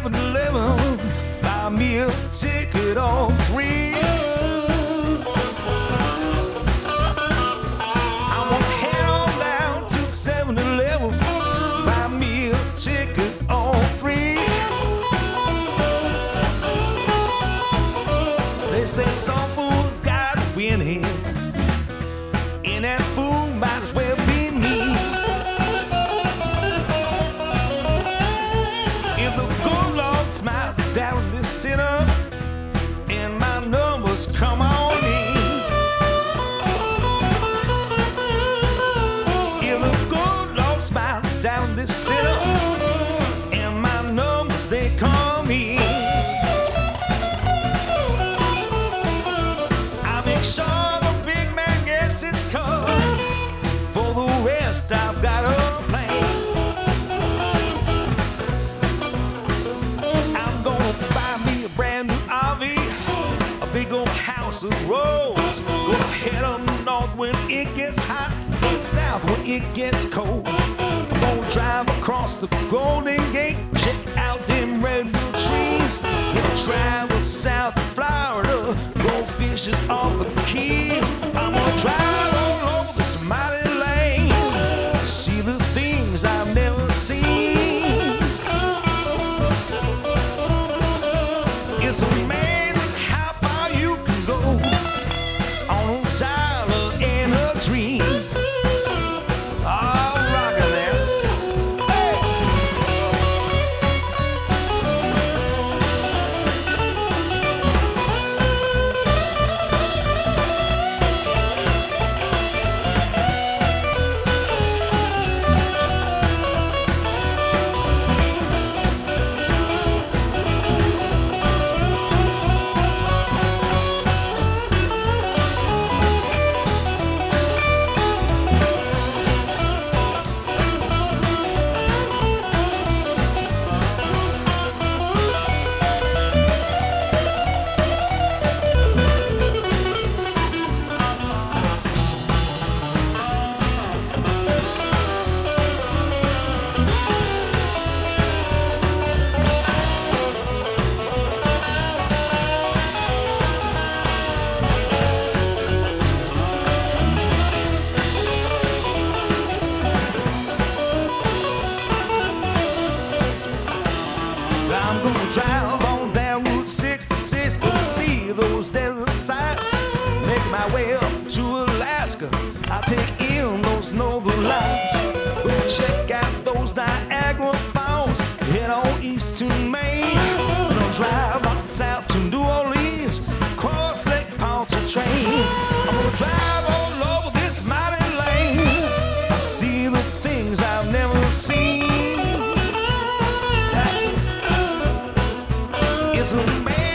7-Eleven, buy me a ticket on 3. I want to head on down to 7-Eleven, buy me a ticket on 3. They say some fool's got to win here, and that fool might as well be me. If the good Lord smiles down this sinner, and my numbers come on in. If the good Lord smiles down this sinner, and my numbers they come in. I make sure the big man gets its cut. For the rest I've got a plan. I'm gonna buy me a brand new RV, a big old house of rose. Gonna head up north when it gets hot, and south when it gets cold. I'm gonna drive across the Golden Gate, check out them redwood trees. Gonna travel south to Florida, go fishing off the Keys. I'm gonna drive all over this mighty land, see the things I've never seen. It's amazing how far you can go on a dollar and a dream. Oh, rockin' there. Hey. I'm gonna drive on down Route 66, gonna see those desert sights. Make my way up to Alaska, I'll take in those northern lights. Gonna check out those Niagara Falls, head on east to Maine. Gonna drive on south to New Orleans, cross Lake Pontchartrain. I'm gonna drive all over this mighty land, I see the things I've never seen. It's amazing